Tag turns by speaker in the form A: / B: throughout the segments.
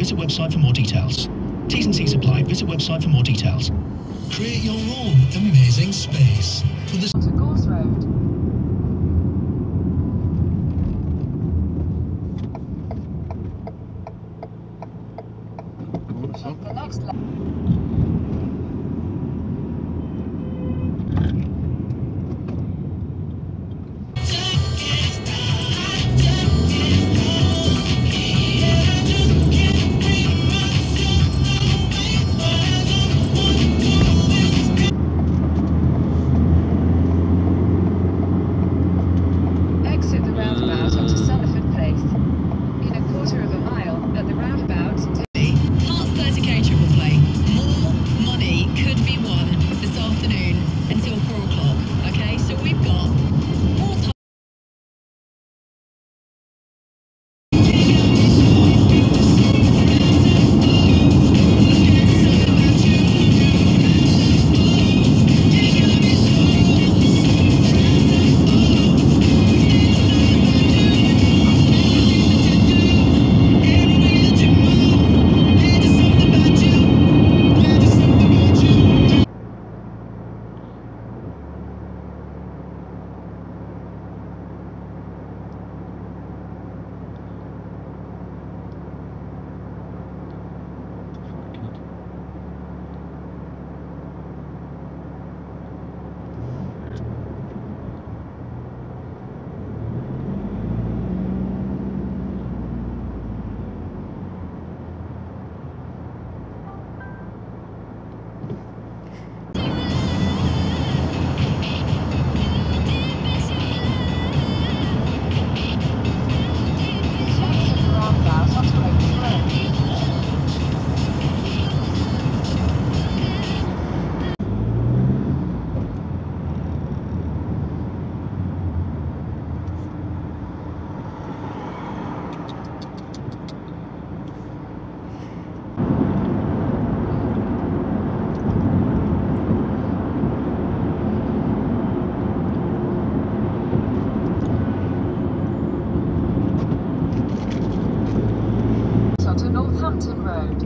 A: Visit website for more details. T's and C's apply. Visit website for more details. Create your own amazing space. For the
B: onto Gorse Road. Take the next left. Exit the roundabout onto Summerford Place. In a quarter of a mile at the roundabout.
C: Hearts 30k triple play. More money could be won this afternoon until 4 o'clock. Okay, so we've got more time.
B: Onto Northampton Road.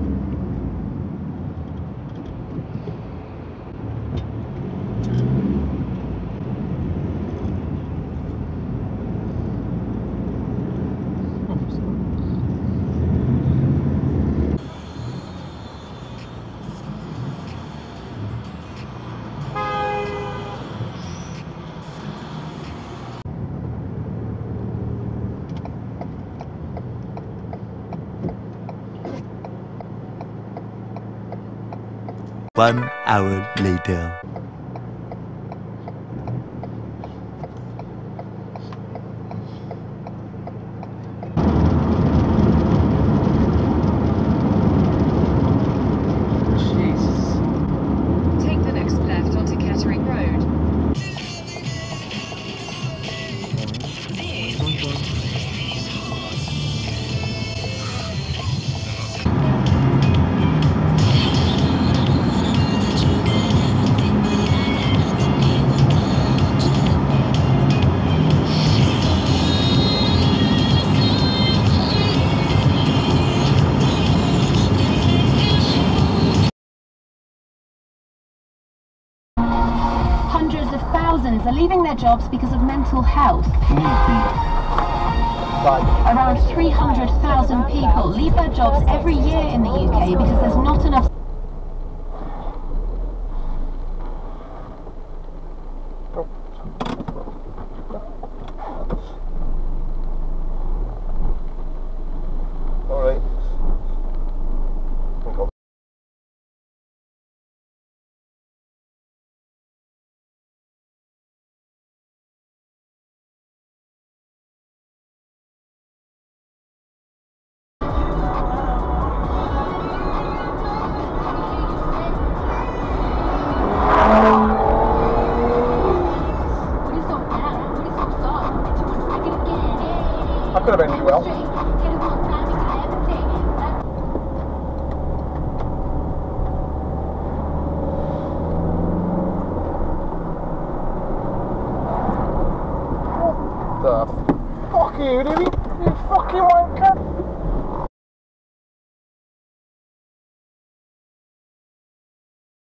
D: One hour later.
B: Take the next left onto Kettering Road.
E: Hundreds of thousands are leaving their jobs because of mental health. Around 300,000 people leave their jobs every year in the UK because there's not enough.
F: All right. I could have ended well. What the fuck are you doing? You fucking wanker!